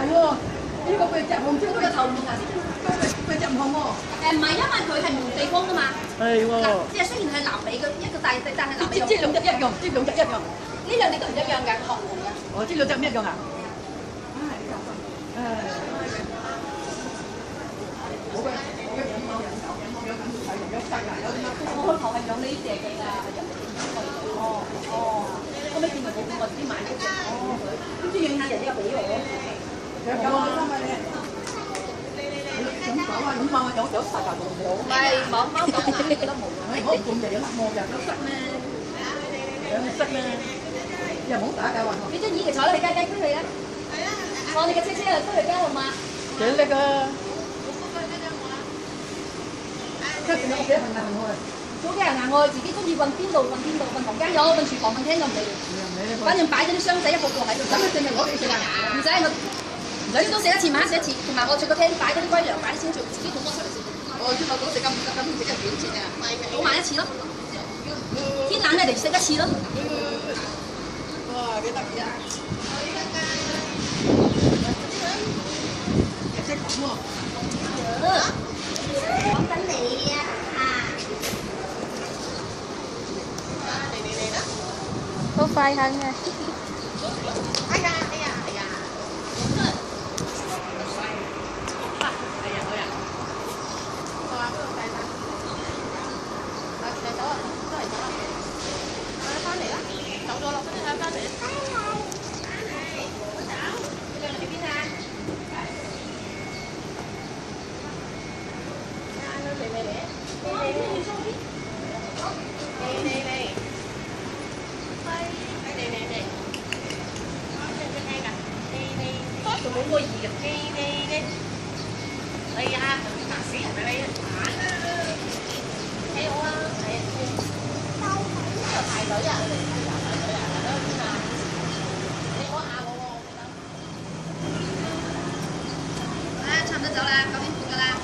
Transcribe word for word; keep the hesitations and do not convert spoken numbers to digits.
喎，呢個背脊紅椒都有頭唔同顏色，背脊唔紅喎。誒唔係，因為佢係唔同地方噶嘛。係喎。即係雖然係南美嘅一個大地，但係南美有。即兩隻一樣，即兩隻一樣。呢兩隻都唔一樣㗎，學紅嘅。哦，即兩隻唔一樣啊？唉。我嘅我嘅養貓人有養貓養緊係養雞啊，有啲乜？我開頭係養呢隻嘅㗎，人哋哦哦，後尾見佢冇俾我先買呢隻。哦，咁先養下人哋又俾我。有有啊，三位你。咁講啊，咁貓有有殺㗎冇？唔係貓貓狗眼覺得冇。我半日有黑毛日有塞咩？有塞咩？又唔好打架喎。你張椅其坐啦，你雞雞區去啦。係啊。我哋嘅車車啊，區去街號碼。幾叻啊！即係仲有屋企行嚟行去。屋企人行去，自己中意運邊度運邊度，運房間有，運廚房運廳就唔理。反正擺咗啲箱仔一個個喺度，咁佢淨係攞嚟食啊？唔使我，唔使朝早食一次，晚黑食一次，同埋我出個廳擺嗰啲龜糧，擺啲清水，自己倒多出嚟食。哦，之後嗰食咁唔得，咁食一點錢啊？倒埋一次咯。天冷嘅嚟食一次咯。哇，幾得意啊！識咁喎。講緊你啊！好快行啊！哎呀哎呀哎呀！啊！哎呀好呀！我話嗰度細單，啊嚟走啊，都嚟走啦！啊翻嚟啦，走咗咯，跟住睇翻嚟。我走，你兩個去邊啊？啱啱嚟未嚟？嚟嚟嚟，你收邊？嚟嚟嚟。仲冇個二嘅，呢呢呢，哎呀，嚇死人啊你！幾好啊，係啊，呢個排隊啊，你哋排隊啊，排到邊啊？你摸下我喎，我啊，差唔多走啦，九點半㗎啦。